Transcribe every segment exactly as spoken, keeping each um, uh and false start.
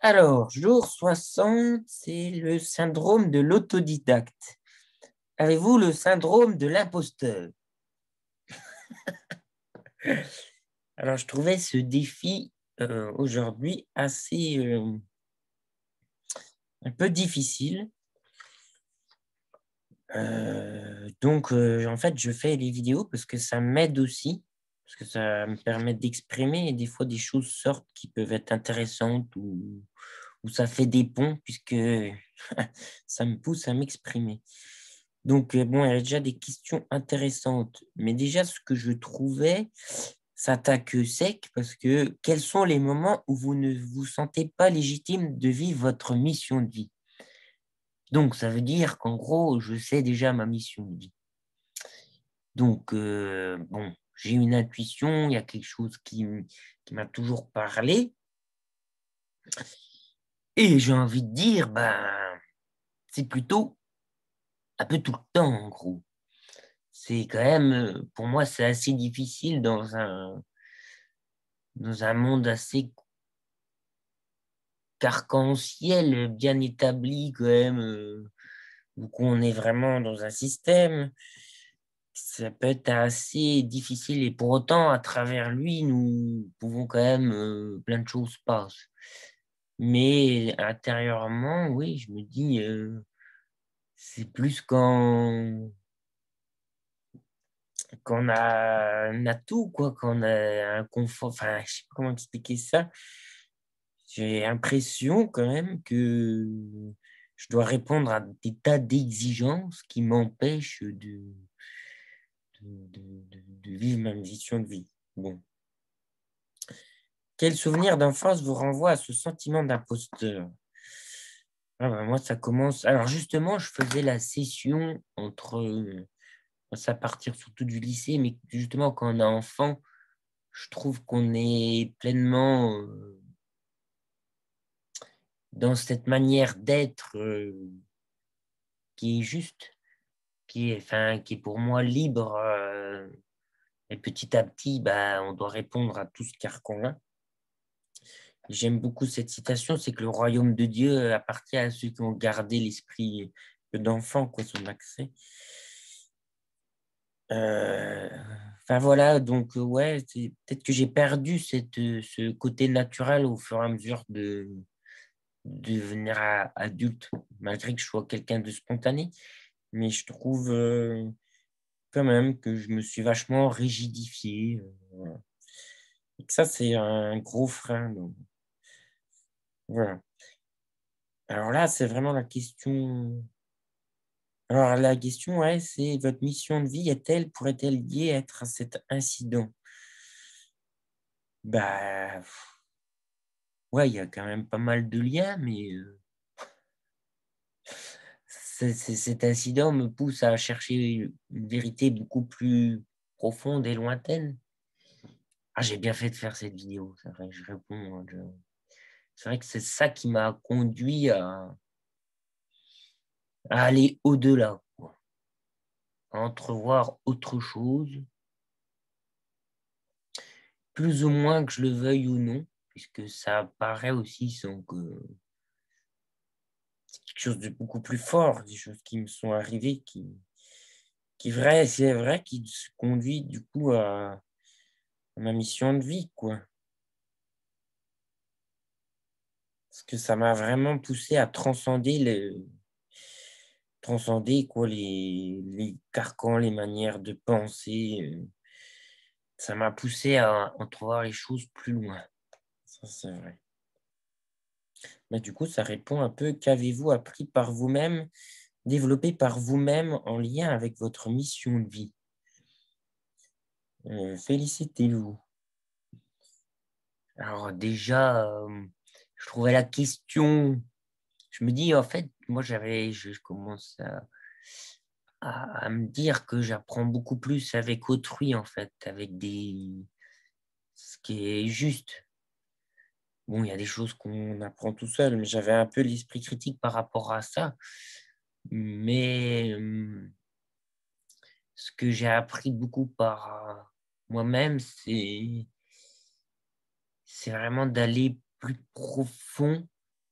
Alors, jour soixante, c'est le syndrome de l'autodidacte. Avez-vous le syndrome de l'imposteur? Alors, je trouvais ce défi euh, aujourd'hui assez euh, un peu difficile. Euh, donc, euh, en fait, je fais les vidéos parce que ça m'aide aussi, parce que ça me permet d'exprimer et des fois des choses sortent qui peuvent être intéressantes ou, ou ça fait des ponts puisque ça me pousse à m'exprimer. Donc, euh, bon, il y a déjà des questions intéressantes, mais déjà, ce que je trouvais, ça attaque sec parce que quels sont les moments où vous ne vous sentez pas légitime de vivre votre mission de vie? Donc, ça veut dire qu'en gros, je sais déjà ma mission de vie. Donc, euh, bon, j'ai une intuition, il y a quelque chose qui, m- qui m'a toujours parlé. Et j'ai envie de dire, ben, c'est plutôt un peu tout le temps, en gros. C'est quand même, euh, pour moi, c'est assez difficile dans un, dans un monde assez carcan-ciel, bien établi quand même, euh, où on est vraiment dans un système. Ça peut être assez difficile et pour autant, à travers lui, nous pouvons quand même, euh, plein de choses passent. Mais intérieurement, oui, je me dis, euh, c'est plus quand, quand on a un atout, quoi, quand on a un confort, enfin, je sais pas comment expliquer ça. J'ai l'impression quand même que je dois répondre à des tas d'exigences qui m'empêchent de, de, de, de- de vivre ma mission de vie. Bon. Quel souvenir d'enfance vous renvoie à ce sentiment d'imposteur? Ah bah, moi, ça commence. Alors, justement, je faisais la session entre. euh, Ça à partir surtout du lycée, mais justement, quand on est enfant, je trouve qu'on est pleinement euh, dans cette manière d'être euh, qui est juste, qui est, enfin, qui est pour moi libre. euh, et petit à petit, bah, on doit répondre à tout ce carcan-là. J'aime beaucoup cette citation, c'est que le royaume de Dieu appartient à ceux qui ont gardé l'esprit d'enfant, quoi, son accès. Euh, Enfin voilà, donc euh, ouais, c'est peut-être que j'ai perdu cette, euh, ce côté naturel au fur et à mesure de, de devenir a- adulte, malgré que je sois quelqu'un de spontané. Mais je trouve euh, quand même que je me suis vachement rigidifié. euh, voilà. Et que ça, c'est un gros frein. Donc, voilà. Alors là, c'est vraiment la question. Alors la question, ouais, c'est votre mission de vie est-elle, pourrait-elle liée être à cet incident? Bah, ouais, il y a quand même pas mal de liens, mais euh, c'est- c'est- cet incident me pousse à chercher une vérité beaucoup plus profonde et lointaine. Ah, j'ai bien fait de faire cette vidéo, c'est vrai, je réponds. Hein, je- C'est vrai que c'est ça qui m'a conduit à, à aller au-delà, quoi, à entrevoir autre chose, plus ou moins que je le veuille ou non, puisque ça apparaît aussi sans que c'est quelque chose de beaucoup plus fort, des choses qui me sont arrivées, qui, qui vrai, c'est vrai, qui se conduit du coup à ma mission de vie, quoi. Parce que ça m'a vraiment poussé à transcender le, transcender quoi, les, les carcans, les manières de penser. euh. Ça m'a poussé à entrevoir les choses plus loin. Ça, c'est vrai. Mais du coup, ça répond un peu, qu'avez-vous appris par vous-même, développé par vous-même en lien avec votre mission de vie? Euh, félicitez-vous. Alors déjà, euh, je trouvais la question, je me dis, en fait, moi, j'avais, je, je commence à, à, à me dire que j'apprends beaucoup plus avec autrui, en fait, avec des, ce qui est juste. Bon, il y a des choses qu'on apprend tout seul, mais j'avais un peu l'esprit critique par rapport à ça. Mais euh, ce que j'ai appris beaucoup par euh, moi-même, c'est, c'est vraiment d'aller plus profond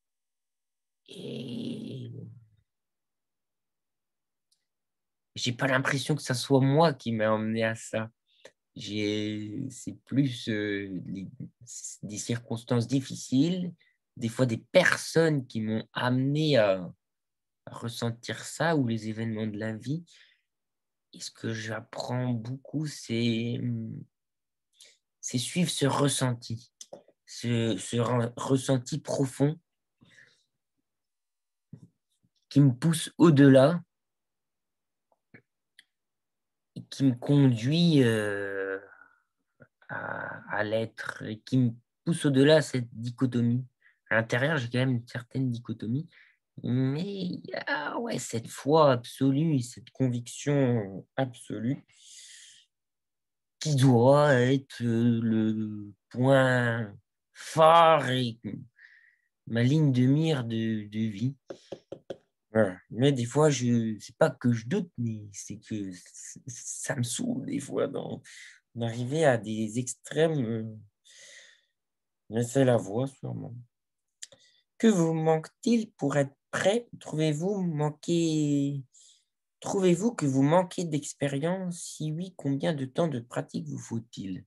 Et j'ai pas l'impression que ça soit moi qui m'a emmené à ça. C'est plus euh, les, des circonstances difficiles, des fois des personnes qui m'ont amené à, à ressentir ça, ou les événements de la vie. Et ce que j'apprends beaucoup, c'est c'est suivre ce ressenti, ce, ce ressenti profond qui me pousse au-delà et qui me conduit euh, à, à l'être, et qui me pousse au-delà de cette dichotomie. À l'intérieur, j'ai quand même une certaine dichotomie, mais il y a ouais, cette foi absolue, cette conviction absolue qui doit être le point phare et ma ligne de mire de, de vie. Voilà. Mais des fois, je c'est pas que je doute, mais c'est que ça me saoule des fois d'arriver à des extrêmes. euh, Mais c'est la voie, sûrement. Que vous manque-t-il pour être prêt? Trouvez-vous manquer... Trouvez-vous que vous manquez d'expérience? Si oui, combien de temps de pratique vous faut-il?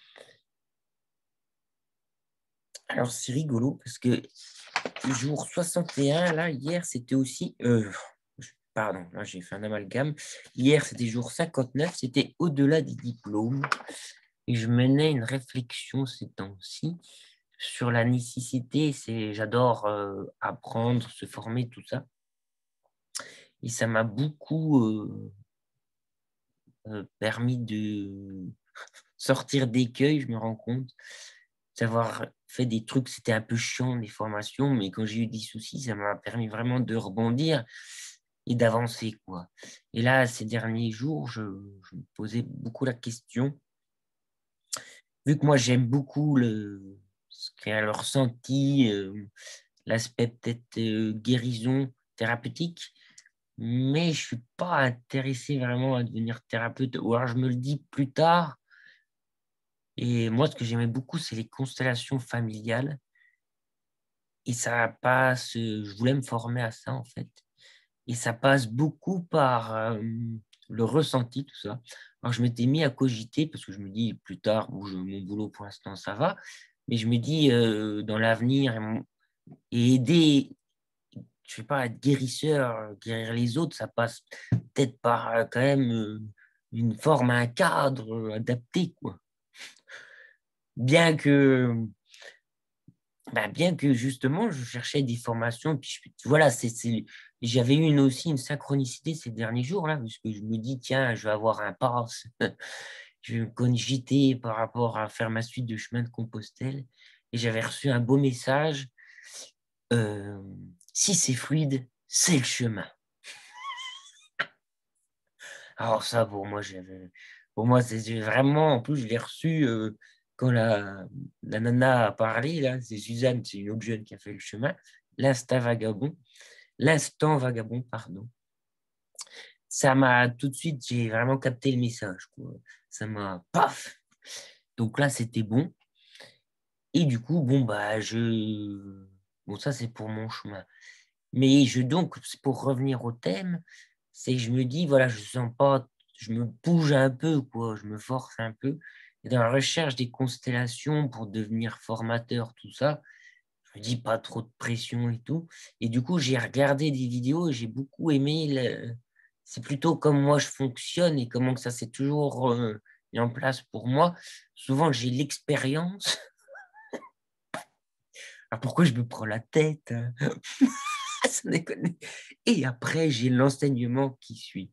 Alors, c'est rigolo parce que jour soixante et un, là, hier, c'était aussi... euh, pardon, là, j'ai fait un amalgame. Hier, c'était jour cinquante-neuf, c'était au-delà des diplômes. Et je menais une réflexion ces temps-ci sur la nécessité. C'est, j'adore euh, apprendre, se former, tout ça. Et ça m'a beaucoup euh, euh, permis de sortir d'écueil, je me rends compte. D'avoir fait des trucs, c'était un peu chiant, les formations, mais quand j'ai eu des soucis, ça m'a permis vraiment de rebondir et d'avancer, quoi. Et là, ces derniers jours, je, je me posais beaucoup la question. Vu que moi, j'aime beaucoup le, ce qu'est le ressenti, euh, l'aspect peut-être euh, guérison thérapeutique, mais je suis pas intéressé vraiment à devenir thérapeute, ou alors je me le dis plus tard. Et moi, ce que j'aimais beaucoup, c'est les constellations familiales. Et ça passe, euh, je voulais me former à ça, en fait. Et ça passe beaucoup par euh, le ressenti, tout ça. Alors, je m'étais mis à cogiter, parce que je me dis, plus tard, bon, je, mon boulot, pour l'instant, ça va. Mais je me dis, euh, dans l'avenir, et, mon- et aider, je sais pas, être guérisseur, guérir les autres, ça passe peut-être par euh, quand même euh, une forme, un cadre euh, adapté, quoi. Bien que bah, bien que justement, je cherchais des formations, puis je- voilà, c'est, c'est- j'avais eu une, aussi une synchronicité ces derniers jours, là, parce que je me dis, tiens, je vais avoir un pass, je vais me cogiter par rapport à faire ma suite de chemin de Compostelle, et j'avais reçu un beau message, euh, si c'est fluide, c'est le chemin. Alors ça, pour moi, j'avais, pour moi, c'est vraiment, en plus, je l'ai reçu euh, quand la, la nana a parlé, là, c'est Suzanne, c'est une autre jeune qui a fait le chemin, l'insta vagabond. L'instant vagabond, pardon. Ça m'a tout de suite, j'ai vraiment capté le message, quoi. Ça m'a paf. Donc là, c'était bon. Et du coup, bon, bah, je. Bon, ça, c'est pour mon chemin. Mais je, donc, pour revenir au thème, c'est que je me dis, voilà, je sens pas, je me bouge un peu, quoi, je me force un peu. Et dans la recherche des constellations pour devenir formateur, tout ça, je me dis pas trop de pression et tout. Et du coup, j'ai regardé des vidéos et j'ai beaucoup aimé. Le... C'est plutôt comme moi je fonctionne et comment que ça s'est toujours euh, mis en place pour moi. Souvent, j'ai l'expérience. Alors pourquoi je me prends la tête, hein? Ça déconne. Et après, j'ai l'enseignement qui suit.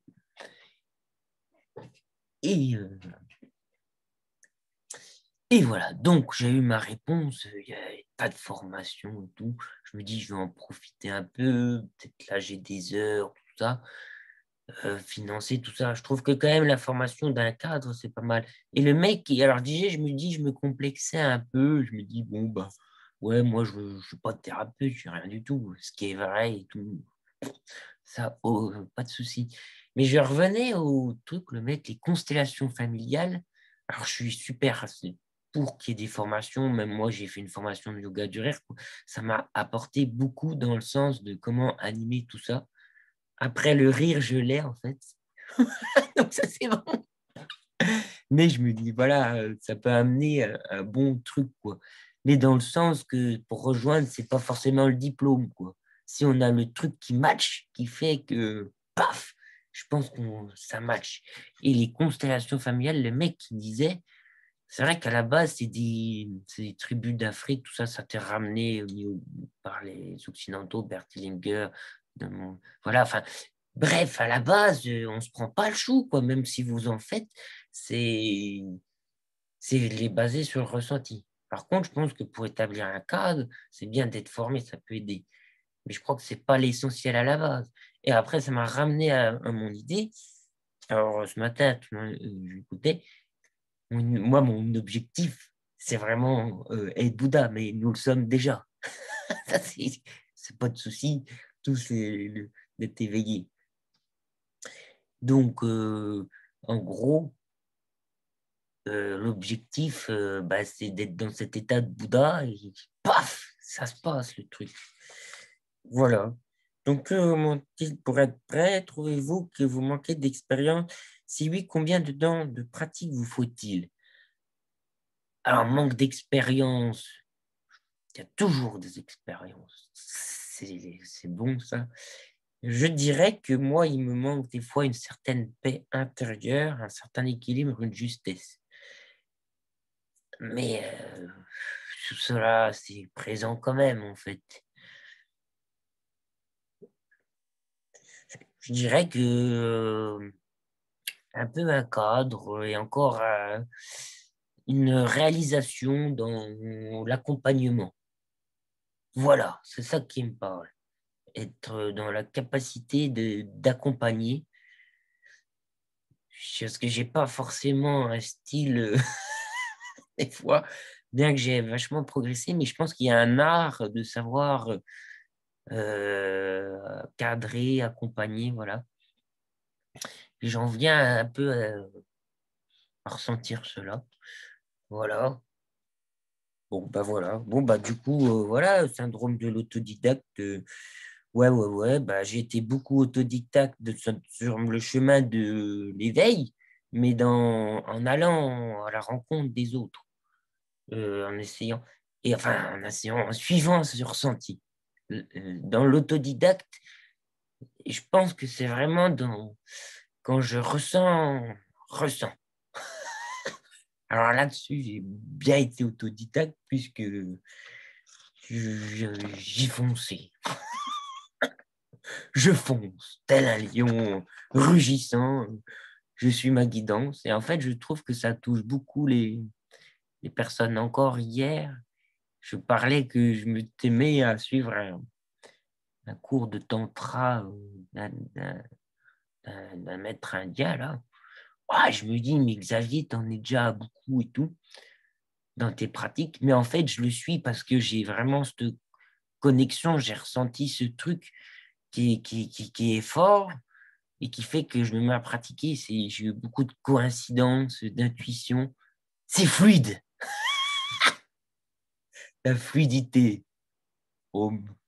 Et, euh, et voilà, donc j'ai eu ma réponse. Il n'y avait pas de formation et tout. Je me dis, je vais en profiter un peu. Peut-être là, j'ai des heures, tout ça. euh, financer tout ça. Je trouve que quand même la formation d'un cadre, c'est pas mal. Et le mec, qui- alors disais, je me dis, je me complexais un peu. Je me dis, bon, bah, ouais, moi, je ne suis pas thérapeute, je suis rien du tout. Ce qui est vrai et tout, ça, oh, pas de souci. Mais je revenais au truc, le mec, les constellations familiales. Alors, je suis super, pour qu'il y ait des formations. Même moi, j'ai fait une formation de yoga du rire. Ça m'a apporté beaucoup dans le sens de comment animer tout ça. Après, le rire, je l'ai, en fait. Donc, ça, c'est bon. Mais je me dis, voilà, euh, ça peut amener un, un bon truc, quoi. Mais dans le sens que pour rejoindre, c'est pas forcément le diplôme, quoi. Si on a le truc qui match, qui fait que, paf, je pense que ça match. Et les constellations familiales, le mec qui disait, c'est vrai qu'à la base, c'est des, c'est des tribus d'Afrique, tout ça, ça t'est ramené au niveau- par les Occidentaux, Bert Hellinger, de mon- voilà, enfin, bref, à la base, euh, on se prend pas le chou, quoi, même si vous en faites, c'est, c'est les basé sur le ressenti. Par contre, je pense que pour établir un cadre, c'est bien d'être formé, ça peut aider. Mais je crois que c'est pas l'essentiel à la base. Et après, ça m'a ramené à, à mon idée. Alors, ce matin, tu m'as- euh, j'écoutais, mon- moi, mon objectif, c'est vraiment euh, être Bouddha, mais nous le sommes déjà. Ça, c'est c'est pas de souci, tout c'est le- d'être éveillé. Donc, euh, en gros, euh, l'objectif, euh, bah, c'est d'être dans cet état de Bouddha et paf, ça se passe le truc. Voilà. Donc, que manque-t-il pour être prêt? Trouvez-vous que vous manquez d'expérience? Si oui, combien de temps de pratique vous faut-il? Alors, manque d'expérience, il y a toujours des expériences. C'est c'est bon, ça. Je dirais que moi, il me manque des fois une certaine paix intérieure, un certain équilibre, une justesse. Mais euh, tout cela, c'est présent quand même, en fait. Je dirais que euh, un peu un cadre et encore euh, une réalisation dans l'accompagnement. Voilà, c'est ça qui me parle. Être dans la capacité de d'accompagner. Parce que j'ai pas forcément un style, euh, des fois, bien que j'ai vachement progressé, mais je pense qu'il y a un art de savoir euh, cadrer, accompagner, voilà. Et j'en viens un peu à, à ressentir cela. Voilà. Bon, bah voilà. Bon, bah du coup, euh, voilà, syndrome de l'autodidacte. euh, ouais, ouais, ouais. Bah, j'ai été beaucoup autodidacte de, sur sur le chemin de l'éveil, mais dans, en allant à la rencontre des autres, euh, en essayant, et enfin, en essayant, en suivant ce ressenti. Euh, euh, Dans l'autodidacte, et je pense que c'est vraiment dans, quand je ressens, ressens. Alors là-dessus, j'ai bien été autodidacte puisque je- j'y fonçais. Je fonce, tel un lion rugissant. Je suis ma guidance. Et en fait, je trouve que ça touche beaucoup les, les personnes. Encore hier, je parlais que je me t'aimais à suivre un, un cours de tantra euh, d'un d'un- d'un- d'un maître indien, là. Ah, je me dis, mais Xavier, t'en es déjà à beaucoup et tout dans tes pratiques. Mais en fait, je le suis parce que j'ai vraiment cette connexion, j'ai ressenti ce truc qui, qui, qui, qui est fort et qui fait que je me mets à pratiquer. C'est, j'ai eu beaucoup de coïncidences, d'intuition. C'est fluide, la fluidité. Om.